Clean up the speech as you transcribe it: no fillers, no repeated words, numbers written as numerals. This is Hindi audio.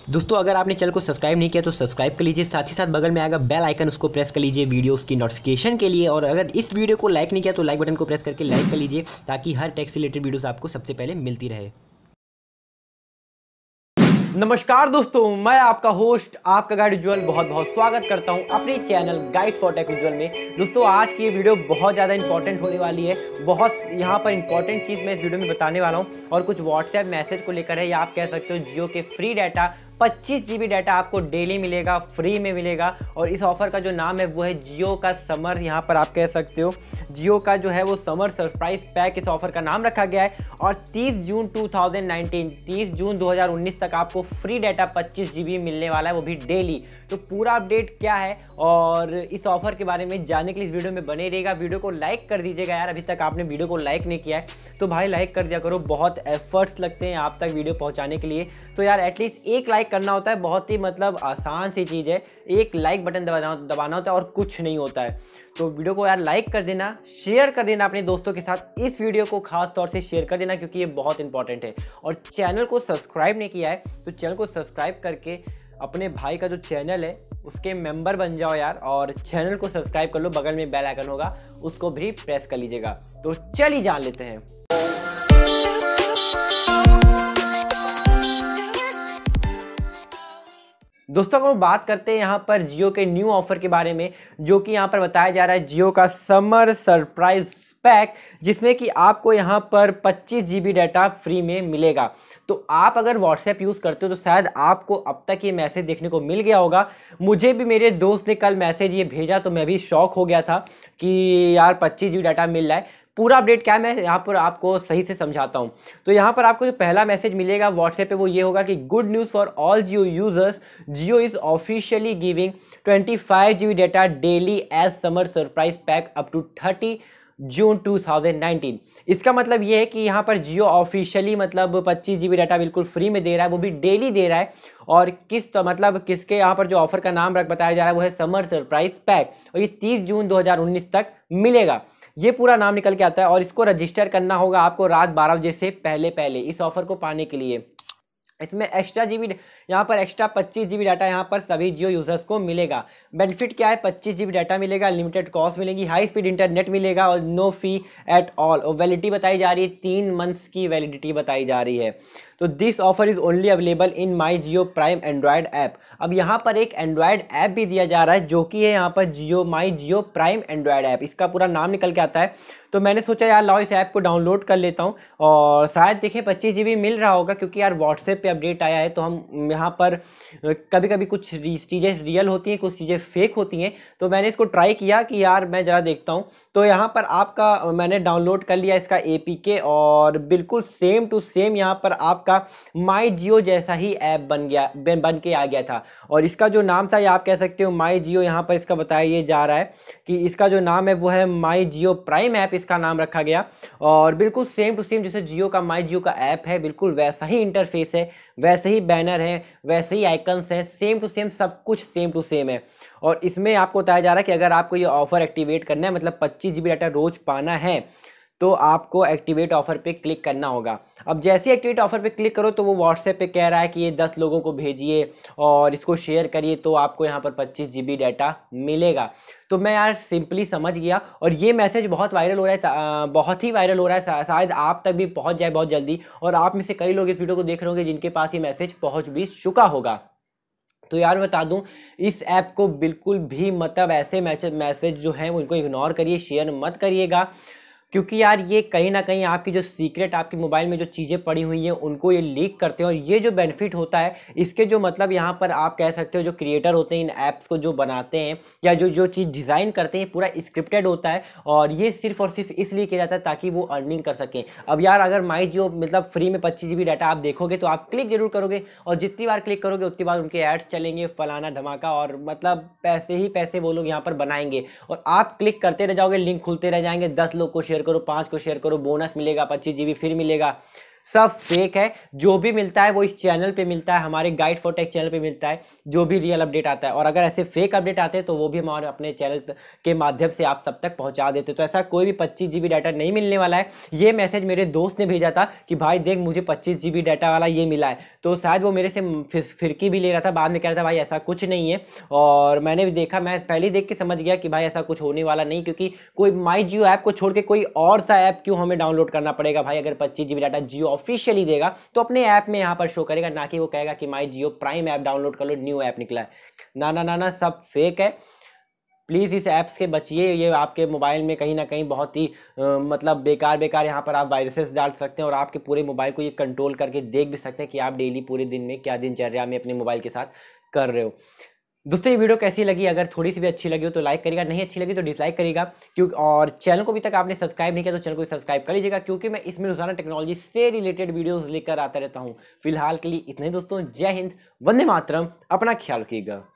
दोस्तों अगर आपने चैनल को सब्सक्राइब नहीं किया तो सब्सक्राइब कर लीजिए, साथ ही साथ बगल में आएगा बेल आइकन, उसको प्रेस कर लीजिए वीडियोस की नोटिफिकेशन के लिए। और अगर इस वीडियो को लाइक नहीं किया तो लाइक बटन को प्रेस करके लाइक कर लीजिए ताकि हर टेक से रिलेटेड वीडियोस आपको सबसे पहले मिलती रहे। नमस्कार दोस्तों, मैं आपका होस्ट आपका गाइड उज्ज्वल बहुत बहुत स्वागत करता हूं अपने channel guide for tech Ujjwal में। दोस्तों आज की ये वीडियो बहुत ज़्यादा इंपॉर्टेंट होने वाली है। बहुत यहाँ पर इंपॉर्टेंट चीज़ मैं इस वीडियो में बताने वाला हूँ और कुछ व्हाट्सएप मैसेज को लेकर है, या आप कह सकते हो जियो के फ्री डाटा 25 GB डाटा आपको डेली मिलेगा, फ्री में मिलेगा। और इस ऑफर का जो नाम है वो है जियो का समर, यहाँ पर आप कह सकते हो जियो का जो है वो समर सरप्राइज पैक इस ऑफर का नाम रखा गया है। और 30 जून 2019 तक आपको फ्री डाटा 25 GB मिलने वाला है, वो भी डेली। तो पूरा अपडेट क्या है और इस ऑफर के बारे में जानने के लिए इस वीडियो में बने रहेगा। वीडियो को लाइक कर दीजिएगा यार, अभी तक आपने वीडियो को लाइक नहीं किया है तो भाई लाइक कर दिया करो, बहुत एफर्ट्स लगते हैं आप तक वीडियो पहुंचाने के लिए। तो यार एटलीस्ट एक लाइक करना होता है, बहुत ही मतलब आसान सी चीज़ है, एक लाइक बटन दबाना होता है और कुछ नहीं होता है। तो वीडियो को यार लाइक कर देना, शेयर कर देना अपने दोस्तों के साथ, इस वीडियो को खास तौर से शेयर कर देना क्योंकि ये बहुत इंपॉर्टेंट है। और चैनल को सब्सक्राइब नहीं किया है तो चैनल को सब्सक्राइब करके अपने भाई का जो चैनल है उसके मेंबर बन जाओ यार, और चैनल को सब्सक्राइब कर लो, बगल में बेल आइकन होगा उसको भी प्रेस कर लीजिएगा। तो चलिए जान लेते हैं। दोस्तों अगर बात करते हैं यहाँ पर जियो के न्यू ऑफर के बारे में, जो कि यहाँ पर बताया जा रहा है जियो का समर सरप्राइज पैक, जिसमें कि आपको यहाँ पर 25 GB डाटा फ्री में मिलेगा। तो आप अगर व्हाट्सएप यूज़ करते हो तो शायद आपको अब तक ये मैसेज देखने को मिल गया होगा। मुझे भी मेरे दोस्त ने कल मैसेज ये भेजा तो मैं भी शॉक हो गया था कि यार 25 GB डाटा मिल रहा है। पूरा अपडेट क्या है मैं यहाँ पर आपको सही से समझाता हूँ। तो यहाँ पर आपको जो पहला मैसेज मिलेगा व्हाट्सएप पे वो ये होगा कि good news for all Jio users, Jio is officially giving 25 GB data daily as summer surprise pack up to 30 June 2019। इसका मतलब ये है कि यहाँ पर जियो ऑफिशियली मतलब 25 GB डाटा बिल्कुल फ्री में दे रहा है, वो भी डेली दे रहा है। और मतलब किसके यहाँ पर जो ऑफर का नाम बताया जा रहा है वो है समर सरप्राइज पैक, और ये 30 जून 2019 तक मिलेगा। ये पूरा नाम निकल के आता है और इसको रजिस्टर करना होगा आपको रात 12 बजे से पहले इस ऑफर को पाने के लिए। इसमें एक्स्ट्रा जीबी यहाँ पर एक्स्ट्रा 25 GB डाटा यहाँ पर सभी जियो यूजर्स को मिलेगा। बेनिफिट क्या है, 25 GB डाटा मिलेगा, लिमिटेड कॉस्ट मिलेगी, हाई स्पीड इंटरनेट मिलेगा और नो फी एट ऑल। और वैलिडिटी बताई जा रही है 3 मंथ्स की वैलिडिटी बताई जा रही है। तो this offer is only available in my Jio prime Android app. अब यहाँ पर एक एंड्रॉयड ऐप भी दिया जा रहा है जो कि है यहाँ पर Jio my Jio prime Android app, इसका पूरा नाम निकल के आता है। तो मैंने सोचा यार लाओ इस ऐप को डाउनलोड कर लेता हूँ और शायद देखें 25 GB मिल रहा होगा, क्योंकि यार व्हाट्सएप पे अपडेट आया है तो हम यहाँ पर कभी कभी कुछ चीज़ें रियल होती हैं, कुछ चीज़ें फेक होती हैं। तो मैंने इसको ट्राई किया कि यार मैं ज़रा देखता हूँ। तो यहाँ पर आपका मैंने डाउनलोड कर लिया इसका APK और बिल्कुल सेम टू सेम यहाँ पर आपका माई जियो जैसा ही ऐप बन के आ गया था। और इसका जो नाम था ये आप कह सकते हो माई जियो, यहाँ पर इसका बताया जा रहा है कि इसका जो नाम है वो है माई जियो प्राइम ऐप, इसका नाम रखा गया। और बिल्कुल सेम टू सेम जैसे जियो का माई जियो का ऐप है बिल्कुल वैसा ही इंटरफेस है, वैसे ही बैनर है, वैसे ही आइकन्स हैं, सेम टू सेम सब कुछ सेम टू सेम है। और इसमें आपको बताया जा रहा है कि अगर आपको ये ऑफर एक्टिवेट करना है, मतलब 25 GB डाटा रोज पाना है, तो आपको एक्टिवेट ऑफर पे क्लिक करना होगा। अब जैसे एक्टिवेट ऑफर पे क्लिक करो तो वो व्हाट्सएप पे कह रहा है कि ये 10 लोगों को भेजिए और इसको शेयर करिए तो आपको यहाँ पर 25 GB डाटा मिलेगा। तो मैं यार सिंपली समझ गया और ये मैसेज बहुत वायरल हो रहा है, बहुत ही वायरल हो रहा है, शायद आप तक भी पहुँच जाए बहुत जल्दी। और आप में से कई लोग इस वीडियो को देख रहे होंगे जिनके पास ये मैसेज पहुँच भी चुका होगा। तो यार बता दूं, इस ऐप को बिल्कुल भी मतलब ऐसे मैसेज जो हैं उनको इग्नोर करिए, शेयर मत करिएगा, क्योंकि यार ये कहीं ना कहीं आपकी जो सीक्रेट आपके मोबाइल में जो चीज़ें पड़ी हुई हैं उनको ये लीक करते हैं। और ये जो बेनिफिट होता है इसके जो मतलब यहाँ पर आप कह सकते हो जो क्रिएटर होते हैं इन ऐप्स को जो बनाते हैं या जो चीज़ डिज़ाइन करते हैं पूरा स्क्रिप्टेड होता है, और ये सिर्फ और सिर्फ इसलिए किया जाता है ताकि वो अर्निंग कर सकें। अब यार अगर माई जियो मतलब फ्री में 25 GB डाटा आप देखोगे तो आप क्लिक जरूर करोगे, और जितनी बार क्लिक करोगे उतनी बार उनके एड्स चलेंगे फलाना धमाका, और मतलब पैसे ही पैसे वो लोग यहाँ पर बनाएंगे। और आप क्लिक करते रह जाओगे, लिंक खुलते रह जाएंगे, 10 लोग को शेयर करो, 5 को शेयर करो, बोनस मिलेगा, 25 GB फिर मिलेगा। सब फेक है। जो भी मिलता है वो इस चैनल पे मिलता है, हमारे गाइड फॉर टेक चैनल पे मिलता है, जो भी रियल अपडेट आता है। और अगर ऐसे फेक अपडेट आते हैं तो वो भी हमारे अपने चैनल के माध्यम से आप सब तक पहुंचा देते। तो ऐसा कोई भी 25 GB डाटा नहीं मिलने वाला है। ये मैसेज मेरे दोस्त ने भेजा था कि भाई देख मुझे 25 GB डाटा वाला ये मिला है, तो शायद वो मेरे से फिरकी भी ले रहा था, बाद में कह रहा था भाई ऐसा कुछ नहीं है। और मैंने भी देखा, मैं पहले देख के समझ गया कि भाई ऐसा कुछ होने वाला नहीं, क्योंकि कोई माई जियो ऐप को छोड़ के कोई और सा ऐप क्यों हमें डाउनलोड करना पड़ेगा भाई। अगर 25 GB डाटा जियो ऑफिशियली देगा तो अपने ऐप में यहाँ पर शो करेगा, ना कि वो कहेगा कि my Jio prime app download कर लो, न्यू ऐप निकला है। ना ना ना ना, सब फेक है। प्लीज़ इस ऐप्स के बचिए, ये आपके मोबाइल में कहीं ना कहीं बहुत ही मतलब बेकार बेकार यहाँ पर आप वायरसेस डाल सकते हैं और आपके पूरे मोबाइल को ये कंट्रोल करके देख भी सकते हैं कि आप डेली पूरे दिन में क्या दिनचर्या में अपने मोबाइल के साथ कर रहे हो। दोस्तों ये वीडियो कैसी लगी? अगर थोड़ी सी भी अच्छी लगी हो तो लाइक करिएगा, नहीं अच्छी लगी तो डिसलाइक करिएगा। क्योंकि और चैनल को अभी तक आपने सब्सक्राइब नहीं किया तो चैनल को सब्सक्राइब कर लीजिएगा, क्योंकि मैं इसमें रोजाना टेक्नोलॉजी से रिलेटेड वीडियोस लेकर आता रहता हूँ। फिलहाल के लिए इतने दोस्तों, जय हिंद, वंदे मातरम, अपना ख्याल रखिएगा।